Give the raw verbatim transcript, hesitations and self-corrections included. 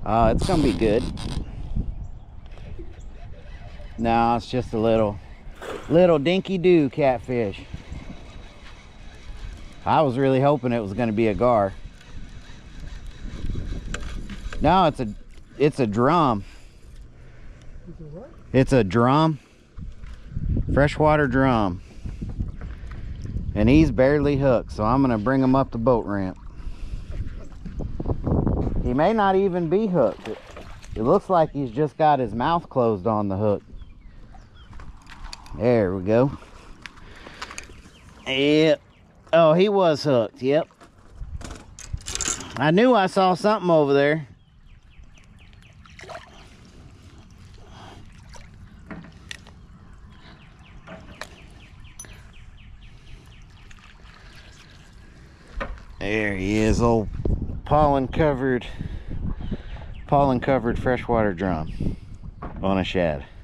Oh, it's gonna be good. No, it's just a little, little dinky-doo catfish. I was really hoping it was gonna be a gar. No, it's a, it's a drum. It's a what? It's a drum. Freshwater drum. And he's barely hooked, so I'm gonna bring him up the boat ramp. He may not even be hooked. It, it looks like he's just got his mouth closed on the hook. There we go. Yep. Oh, he was hooked. Yep. I knew I saw something over there. There he is, old pollen covered pollen covered freshwater drum on a shad.